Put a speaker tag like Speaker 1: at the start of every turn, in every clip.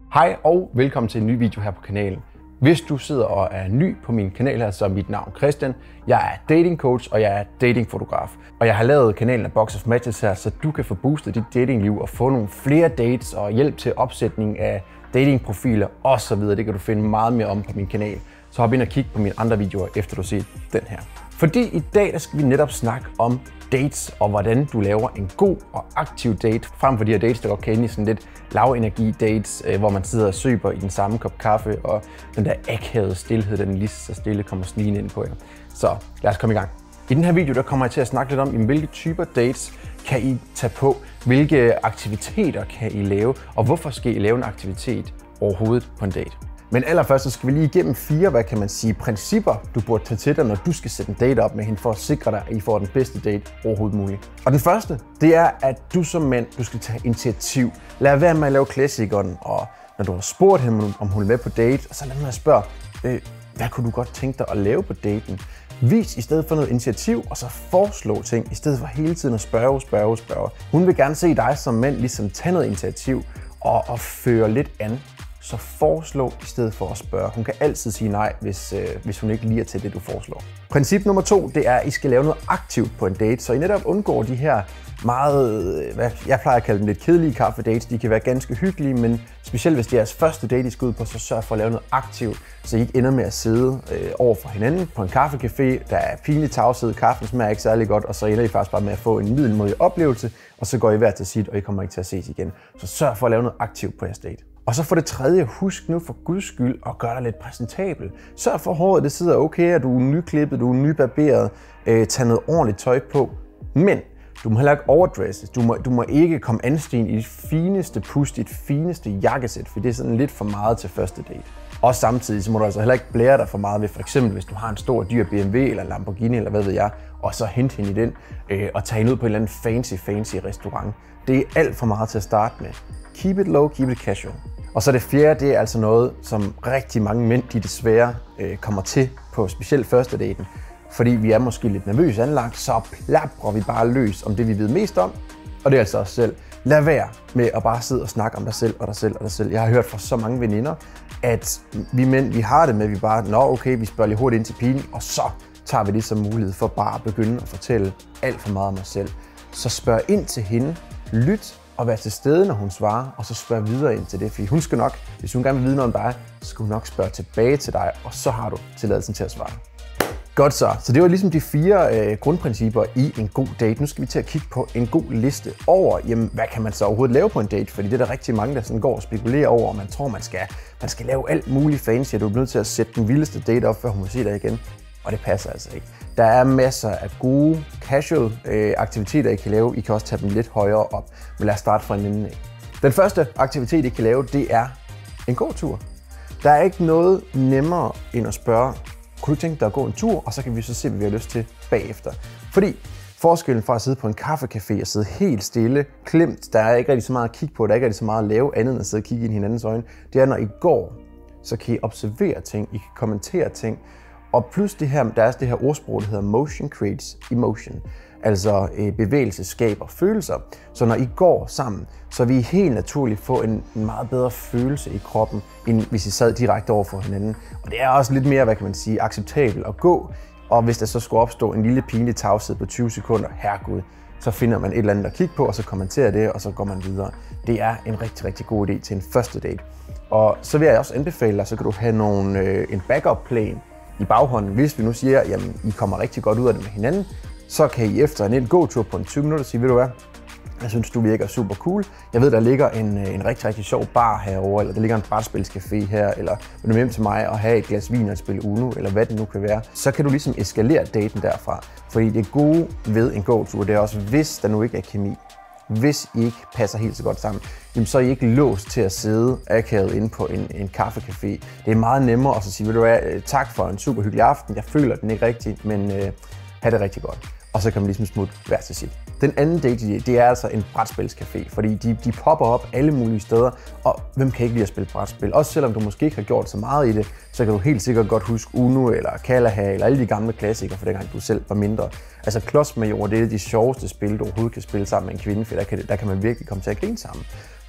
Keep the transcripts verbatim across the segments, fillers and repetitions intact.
Speaker 1: Hej og velkommen til en ny video her på kanalen. Hvis du sidder og er ny på min kanal her, så er mit navn Christian. Jeg er dating coach og jeg er datingfotograf. Og jeg har lavet kanalen af Box of Matches her, så du kan få boostet dit datingliv og få nogle flere dates og hjælp til opsætning af datingprofiler osv. Det kan du finde meget mere om på min kanal. Så hop ind og kig på mine andre videoer, efter du har set den her. Fordi i dag der skal vi netop snakke om dates og hvordan du laver en god og aktiv date, frem for de her dates, der godt kan ende i sådan lidt lavenergi dates, hvor man sidder og søber i den samme kop kaffe, og den der akavede stillhed, den lige så stille kommer snigende ind på jer. Så lad os komme i gang. I den her video der kommer jeg til at snakke lidt om, hvilke typer dates kan I tage på, hvilke aktiviteter kan I lave, og hvorfor skal I lave en aktivitet overhovedet på en date. Men allerførst så skal vi lige igennem fire, hvad kan man sige, principper, du burde tage til dig, når du skal sætte en date op med hende, for at sikre dig, at I får den bedste date overhovedet muligt. Og den første, det er, at du som mand, du skal tage initiativ. Lad være med at lave klassikeren, og når du har spurgt hende, om hun er med på date, så lad mig at spørge, øh, hvad kunne du godt tænke dig at lave på daten? Vis i stedet for noget initiativ, og så foreslå ting, i stedet for hele tiden at spørge, spørge, spørge. Hun vil gerne se dig som mand ligesom tage noget initiativ og, og føre lidt an. Så foreslå i stedet for at spørge. Hun kan altid sige nej, hvis, øh, hvis hun ikke liger til det, du foreslår. Princip nummer to, det er, at I skal lave noget aktivt på en date, så I netop undgår de her meget, hvad jeg plejer at kalde dem lidt kedelige kaffedates. De kan være ganske hyggelige, men specielt hvis det er jeres første date, I skal ud på, så sørg for at lave noget aktivt, så I ikke ender med at sidde øh, over for hinanden på en kaffecafé. Der er pinlig tavshed, kaffen smager ikke særlig godt, og så ender I faktisk bare med at få en middelmådig oplevelse, og så går I hver til sit, og I kommer ikke til at ses igen. Så sørg for at lave noget aktivt på jeres date. Og så for det tredje, husk nu for guds skyld at gøre dig lidt præsentabel. Sørg for, at håret det sidder okay, at du er nyklippet, du er nybarberet, øh, tag noget ordentligt tøj på. Men du må heller ikke overdresse. Du må, du må ikke komme anstigen i dit fineste pust, dit fineste jakkesæt, for det er sådan lidt for meget til første date. Og samtidig så må du altså heller ikke blære dig for meget ved, for eksempel hvis du har en stor dyr B M W eller Lamborghini eller hvad ved jeg, og så hente hende i den øh, og tage hende ud på en eller anden fancy, fancy restaurant. Det er alt for meget til at starte med. Keep it low, keep it casual. Og så det fjerde, det er altså noget, som rigtig mange mænd, de desværre øh, kommer til på specielt første daten. Fordi vi er måske lidt nervøse anlagt, så plapper vi bare løs om det, vi ved mest om. Og det er altså os selv. Lad være med at bare sidde og snakke om dig selv og dig selv og dig selv. Jeg har hørt fra så mange veninder, at vi mænd, vi har det med, at vi bare, nå okay, vi spørger lige hurtigt ind til pigen, og så tager vi det som mulighed for bare at begynde at fortælle alt for meget om os selv. Så spørg ind til hende, lyt og være til stede, når hun svarer, og så spørg videre ind til det. Fordi hun skal nok, hvis hun gerne vil vide noget om dig, så skal hun nok spørge tilbage til dig, og så har du tilladelsen til at svare. Godt så. Så det var ligesom de fire øh, grundprincipper i en god date. Nu skal vi til at kigge på en god liste over, jamen, hvad kan man så overhovedet lave på en date? Fordi det er der rigtig mange, der sådan går og spekulerer over, og man tror, man skal, man skal lave alt muligt fancy, og du er nødt til at sætte den vildeste date op, før hun må se dig igen. Og det passer altså ikke. Der er masser af gode, casual øh, aktiviteter, I kan lave. I kan også tage dem lidt højere op. Men lad os starte fra en ende af. Den første aktivitet, I kan lave, det er en gåtur. Der er ikke noget nemmere end at spørge, kunne du tænke dig at gå en tur? Og så kan vi så se, hvad vi har lyst til bagefter. Fordi forskellen fra at sidde på en kaffecafé og sidde helt stille, klemt, der er ikke rigtig så meget at kigge på, der er ikke rigtig så meget at lave andet end at sidde og kigge ind i hinandens øjne. Det er, når I går, så kan I observere ting, I kan kommentere ting. Og plus det her, der er det her ordsprog, der hedder motion creates emotion. Altså øh, bevægelse skaber følelser. Så når I går sammen, så vil I helt naturligt få en, en meget bedre følelse i kroppen, end hvis I sad direkte over for hinanden. Og det er også lidt mere, hvad kan man sige, acceptabelt at gå. Og hvis der så skulle opstå en lille pinlig tavshed på tyve sekunder, herregud, så finder man et eller andet at kigge på, og så kommenterer det, og så går man videre. Det er en rigtig, rigtig god idé til en første date. Og så vil jeg også anbefale dig, så kan du have nogle, øh, en backup plan i baghånden. Hvis vi nu siger, at I kommer rigtig godt ud af det med hinanden, så kan I efter en gåtur på en tyve minutter sige, ved du hvad, jeg synes, du virker super cool. Jeg ved, der ligger en, en rigtig, rigtig sjov bar herovre, eller der ligger en brætspilscafé her, eller vil du hjem til mig og have et glas vin og spille Uno, eller hvad det nu kan være. Så kan du ligesom eskalere daten derfra. Fordi det gode ved en gåtur, det er også, hvis der nu ikke er kemi, hvis I ikke passer helt så godt sammen, jamen så er I ikke låst til at sidde akavet inde på en, en kaffecafé. Det er meget nemmere at sige, ved du hvad, tak for en super hyggelig aften, jeg føler den ikke rigtigt, men øh, have det rigtig godt. Og så kan man ligesom smutte hver til sit. Den anden date, det er altså en brætspilscafé, fordi de, de popper op alle mulige steder, og hvem kan ikke lide at spille brætspil? Også selvom du måske ikke har gjort så meget i det, så kan du helt sikkert godt huske Uno eller Kalaha eller alle de gamle klassikere, for dengang du selv var mindre. Altså Klodsmajor, det er de sjoveste spil, du overhovedet kan spille sammen med en kvinde, for der kan, der kan man virkelig komme til at grine sammen.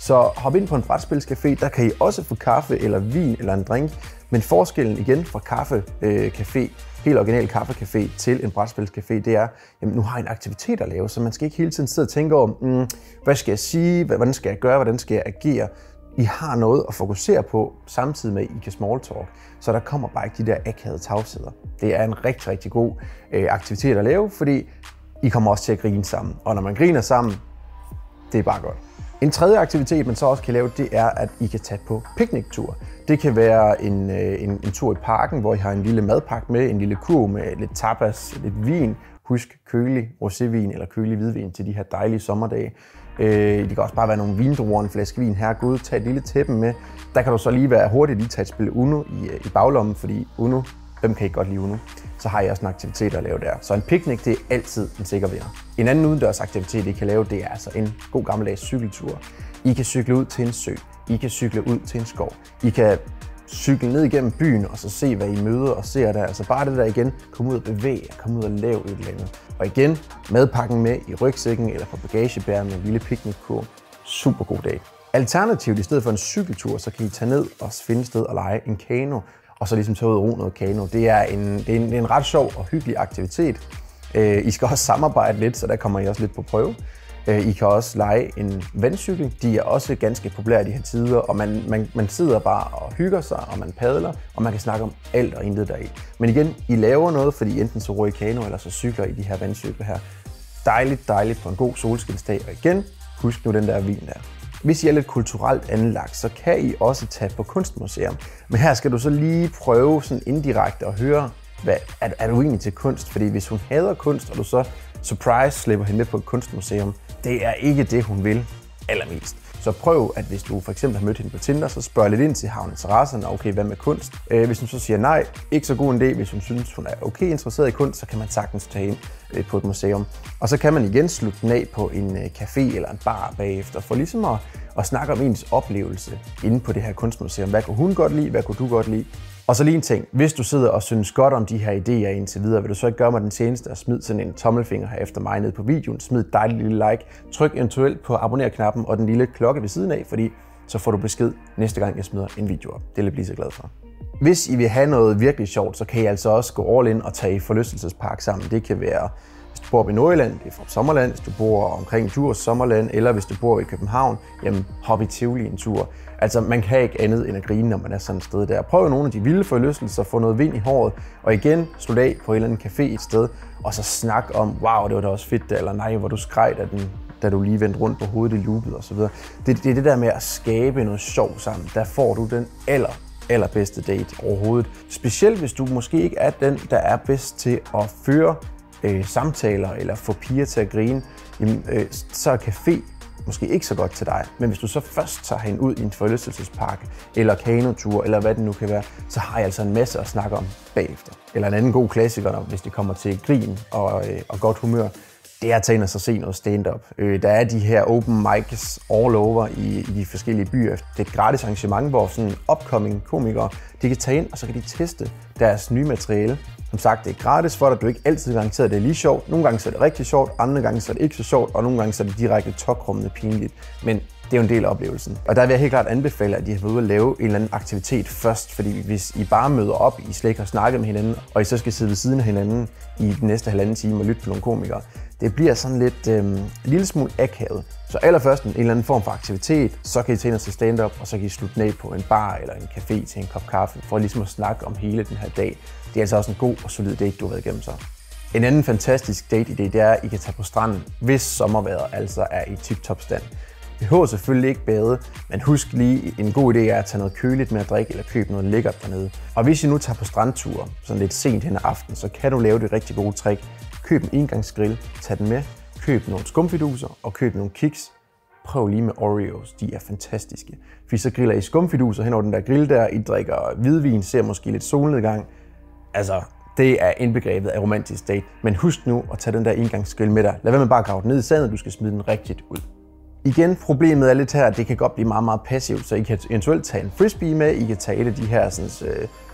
Speaker 1: Så hop ind på en brætspilscafé, der kan I også få kaffe eller vin eller en drink. Men forskellen igen fra kaffecafé, helt original kaffecafé til en brætspilscafé, det er, jamen nu har I en aktivitet at lave, så man skal ikke hele tiden sidde og tænke over, mm, hvad skal jeg sige, hvordan skal jeg gøre, hvordan skal jeg agere. I har noget at fokusere på, samtidig med, at I kan small talk. Så der kommer bare ikke de der akavede tavsheder. Det er en rigtig, rigtig god øh, aktivitet at lave, fordi I kommer også til at grine sammen. Og når man griner sammen, det er bare godt. En tredje aktivitet, man så også kan lave, det er, at I kan tage på pikniktur. Det kan være en, en, en tur i parken, hvor I har en lille madpakke med, en lille kurv med lidt tapas, lidt vin. Husk kølig rosévin eller kølig hvidvin til de her dejlige sommerdage. Det kan også bare være nogle vindruer, en flaske vin her. Gå ud, tag et lille tæppe med. Der kan du så lige være hurtigt lige tage et spil Uno i, i baglommen, fordi Uno, hvem kan ikke godt lide Uno? Så har I også en aktivitet at lave der. Så en picnic, det er altid en sikker vinder. En anden udendørsaktivitet, I kan lave, det er altså en god gammeldags cykeltur. I kan cykle ud til en sø. I kan cykle ud til en skov. I kan cykle ned igennem byen og så se, hvad I møder og ser der. Altså bare det der igen, kom ud og bevæge, kom ud og lave et eller andet. Og igen, madpakken med i rygsækken eller på bagagebæren med en lille picnickurv. Super god dag. Alternativt, i stedet for en cykeltur, så kan I tage ned og finde et sted og lege en kano. Og så ligesom tage ud og ro noget kano. Det er en, det er en, det er en ret sjov og hyggelig aktivitet. Øh, I skal også samarbejde lidt, så der kommer I også lidt på prøve. Øh, I kan også lege en vandcykel. De er også ganske populære i de her tider, og man, man, man sidder bare og hygger sig, og man padler, og man kan snakke om alt og intet deri. Men igen, I laver noget, fordi enten så roer I kano, eller så cykler I de her vandcykler her. Dejligt, dejligt på en god solskinsdag. Og igen, husk nu den der vin der. Hvis I er lidt kulturelt anlagt, så kan I også tage på kunstmuseum. Men her skal du så lige prøve sådan indirekte at høre, hvad, er, er du egentlig til kunst? Fordi hvis hun hader kunst, og du så surprise slipper hende med på et kunstmuseum, det er ikke det, hun vil allermest. Så prøv, at hvis du for eksempel har mødt hende på Tinder, så spørg lidt ind til, har hun interesserne, okay, hvad med kunst? Øh, hvis hun så siger nej, ikke så god en idé. Hvis hun synes, hun er okay interesseret i kunst, så kan man sagtens tage ind øh, på et museum. Og så kan man igen slutte den af på en øh, café eller en bar bagefter, for ligesom at, at snakke om ens oplevelse inde på det her kunstmuseum. Hvad kunne hun godt lide? Hvad kunne du godt lide? Og så lige en ting. Hvis du sidder og synes godt om de her idéer indtil videre, vil du så ikke gøre mig den tjeneste og smid sådan en tommelfinger her efter mig ned på videoen. Smid et dejligt lille like. Tryk eventuelt på abonner-knappen og den lille klokke ved siden af, fordi så får du besked næste gang, jeg smider en video op. Det vil jeg blive så glad for. Hvis I vil have noget virkelig sjovt, så kan I altså også gå all in og tage i forlystelsespark sammen. Det kan være, hvis du bor i Nordjylland, det er fra Sommerland. Hvis du bor omkring Djurs Sommerland, eller hvis du bor i København, jamen hop i Tivoli en tur. Altså, man kan ikke andet end at grine, når man er sådan et sted der. Prøv nogle af de vilde forlystelser, få noget vind i håret, og igen, slut af på en eller anden café et sted, og så snak om, wow, det var da også fedt, der, eller nej, hvor du skreg, da, den, da du lige vendte rundt på hovedet i loopet osv. Det, det er det der med at skabe noget sjov sammen. Der får du den aller, allerbedste date overhovedet. Specielt hvis du måske ikke er den, der er bedst til at føre øh, samtaler, eller få piger til at grine, jamen, øh, så er café måske ikke så godt til dig, men hvis du så først tager hende ud i en forlystelsespark, eller kanotur, eller hvad det nu kan være, så har jeg altså en masse at snakke om bagefter. Eller en anden god klassiker, hvis det kommer til grin og, øh, og godt humør, det er at tage ind og så se noget stand-up. Øh, der er de her open mics all over i, i de forskellige byer. Det er et gratis arrangement, hvor sådan upcoming komikere, de kan tage ind, og så kan de teste deres nye materiale. Som sagt, det er gratis for dig, du er ikke altid garanteret, at det er lige sjovt. Nogle gange så er det rigtig sjovt, andre gange så er det ikke så sjovt, og nogle gange så er det direkte tokrummende pinligt. Men det er jo en del af oplevelsen. Og der vil jeg helt klart anbefale, at I har været ude at lave en eller anden aktivitet først, fordi hvis I bare møder op, I slet ikke har snakket med hinanden, og I så skal sidde ved siden af hinanden i den næste halvanden time og lytte på nogle komikere, det bliver sådan lidt øh, en lille smule akavet. Så allerførst en eller anden form for aktivitet, så kan I tage ind og se stand-up, og så kan I slutte ned på en bar eller en café til en kop kaffe, for ligesom at snakke om hele den her dag. Det er altså også en god og solid date, du har været igennem så. En anden fantastisk date-idé, det er, at I kan tage på stranden, hvis sommervejret altså er i tip-top stand. I behøver selvfølgelig ikke bade, men husk lige, en god idé er at tage noget køligt med at drikke eller købe noget lækkert dernede. Og hvis I nu tager på strandture, sådan lidt sent hen ad aften, så kan du lave det rigtig gode trick. Køb en engangsgrill, tag den med, køb nogle skumfiduser og køb nogle kiks. Prøv lige med Oreos, de er fantastiske. Fordi så griller I skumfiduser hen over den der grill der, I drikker hvidvin, ser måske lidt solnedgang. Altså, det er indbegrebet af romantisk date. Men husk nu at tage den der engangsgrill med dig. Lad være med bare at grave den ned i sandet, du skal smide den rigtigt ud. Igen, problemet er lidt her, at det kan godt blive meget, meget passivt, så I kan eventuelt tage en frisbee med, I kan tage et af de her sådan, øh,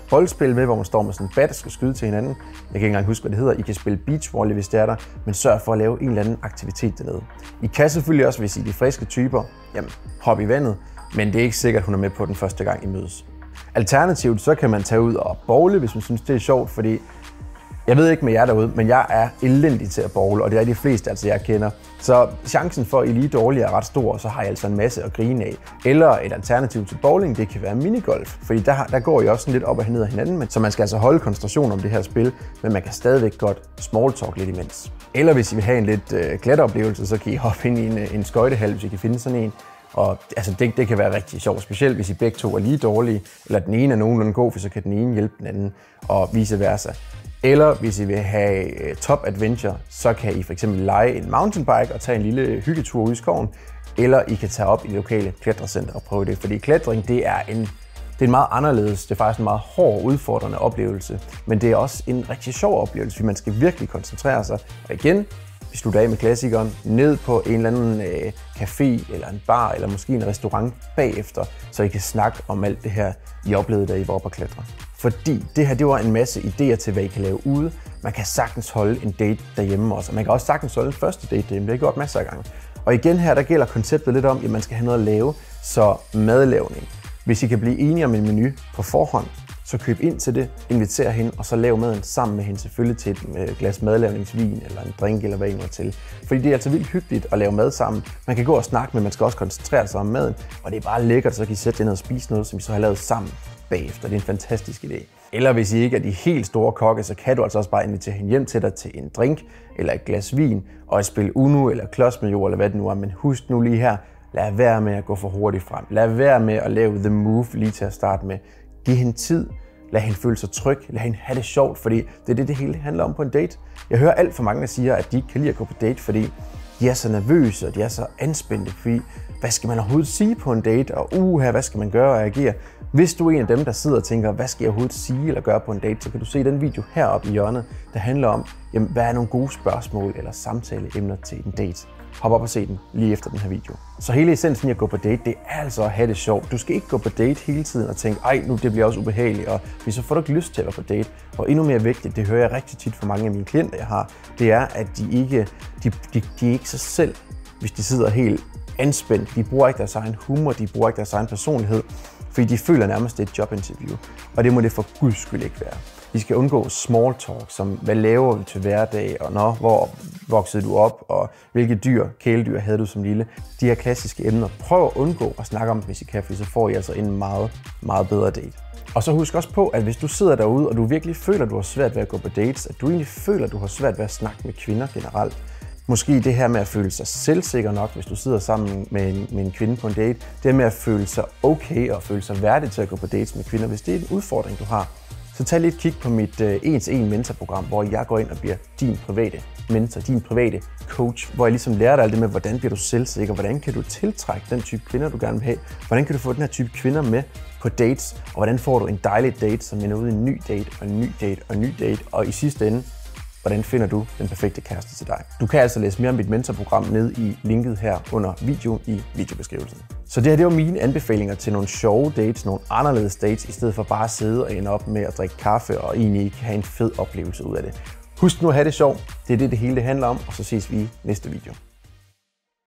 Speaker 1: boldspil med, hvor man står med sådan en bat og skal skyde til hinanden. Jeg kan ikke engang huske, hvad det hedder. I kan spille beachvolley, hvis det er der, men sørg for at lave en eller anden aktivitet dernede. I kan selvfølgelig også, hvis I er de friske typer, jamen hop i vandet, men det er ikke sikkert, at hun er med på den første gang, I mødes. Alternativt så kan man tage ud og bowle, hvis man synes, det er sjovt, fordi jeg ved ikke med jer derude, men jeg er elendig til at bowle, og det er de fleste, altså jeg kender. Så chancen for, at I lige dårlige er ret stor, og så har I altså en masse at grine af. Eller et alternativ til bowling, det kan være minigolf, fordi der, der går I også sådan lidt op og ned af hinanden, så man skal altså holde koncentration om det her spil, men man kan stadigvæk godt small talk lidt imens. Eller hvis I vil have en lidt øh, klatreoplevelse, så kan I hoppe ind i en, en skøjtehal, hvis I kan finde sådan en. Og altså, det, det kan være rigtig sjovt, specielt hvis I begge to er lige dårlige, eller den ene er nogenlunde god, for så kan den ene hjælpe den anden, og vice versa. Eller hvis I vil have top adventure, så kan I fx leje en mountainbike og tage en lille hyggetur ud i skoven, eller I kan tage op i det lokale klatrecenter og prøve det, fordi klatring det er en Det er en meget anderledes, det er faktisk en meget hård, udfordrende oplevelse, men det er også en rigtig sjov oplevelse, fordi man skal virkelig koncentrere sig. Og igen, vi slutter af med klassikeren, ned på en eller anden øh, café eller en bar eller måske en restaurant bagefter, så I kan snakke om alt det her, I oplevede, da I var oppe og klatre. Fordi det her, det var en masse idéer til, hvad I kan lave ude. Man kan sagtens holde en date derhjemme også, og man kan også sagtens holde en første date derhjemme, det har jeg gjort masser af gange. Og igen her, der gælder konceptet lidt om, at man skal have noget at lave, så madlavning. Hvis I kan blive enige om en menu på forhånd, så køb ind til det, inviter hende, og så lav maden sammen med hende, selvfølgelig til et glas madlavningsvin eller en drink eller hvad I må til. Fordi det er altså vildt hyggeligt at lave mad sammen. Man kan gå og snakke, men man skal også koncentrere sig om maden, og det er bare lækkert, så kan I sætte jer ned og spise noget, som I så har lavet sammen bagefter. Det er en fantastisk idé. Eller hvis I ikke er de helt store kokke, så kan du altså også bare invitere hende hjem til dig til en drink eller et glas vin, og et spil Uno eller klods med jord eller hvad det nu er. Men husk nu lige her, lad være med at gå for hurtigt frem. Lad være med at lave the move lige til at starte med. Giv hende tid. Lad hende føle sig tryg. Lad hende have det sjovt, fordi det er det, det hele handler om på en date. Jeg hører alt for mange, der siger, at de ikke kan lide at gå på date, fordi de er så nervøse, og de er så anspændte, fordi hvad skal man overhovedet sige på en date, og uha, hvad skal man gøre og agere? Hvis du er en af dem, der sidder og tænker, hvad skal jeg overhovedet sige eller gøre på en date, så kan du se den video heroppe i hjørnet, der handler om, jamen, hvad er nogle gode spørgsmål eller samtaleemner til en date. Hop op og se den lige efter den her video. Så hele essensen i at gå på date, det er altså at have det sjovt. Du skal ikke gå på date hele tiden og tænke, ej, nu det bliver også ubehageligt, og hvis så får du ikke lyst til at være på date. Og endnu mere vigtigt, det hører jeg rigtig tit fra mange af mine klienter, jeg har, det er, at de ikke, de, de, de er ikke sig selv, hvis de sidder helt anspændt. De bruger ikke deres egen humor, de bruger ikke deres egen personlighed, fordi de føler nærmest, det er et jobinterview. Og det må det for guds skyld ikke være. Vi skal undgå small talk, som hvad laver vi til hverdag, og når, hvor voksede du op, og hvilke dyr, kæledyr havde du som lille. De her klassiske emner, prøv at undgå at snakke om, hvis I kan, for så får I altså en meget, meget bedre date. Og så husk også på, at hvis du sidder derude, og du virkelig føler, at du har svært ved at gå på dates, at du egentlig føler, at du har svært ved at snakke med kvinder generelt, måske det her med at føle sig selvsikker nok, hvis du sidder sammen med en, med en kvinde på en date, det her med at føle sig okay og føle sig værdig til at gå på dates med kvinder, hvis det er en udfordring, du har, så tag lige et kig på mit en-til-en mentorprogram, hvor jeg går ind og bliver din private mentor, din private coach, hvor jeg ligesom lærer dig alt det med, hvordan bliver du selvsikker, hvordan kan du tiltrække den type kvinder, du gerne vil have, hvordan kan du få den her type kvinder med på dates, og hvordan får du en dejlig date, som ender ud i en ny date, og en ny date, og en ny date, og i sidste ende, hvordan finder du den perfekte kæreste til dig. Du kan altså læse mere om mit mentorprogram ned i linket her under videoen i videobeskrivelsen. Så det her, det var mine anbefalinger til nogle sjove dates, nogle anderledes dates, i stedet for bare at sidde og ende op med at drikke kaffe og egentlig ikke have en fed oplevelse ud af det. Husk nu at have det sjovt. Det er det, det hele det handler om, og så ses vi i næste video.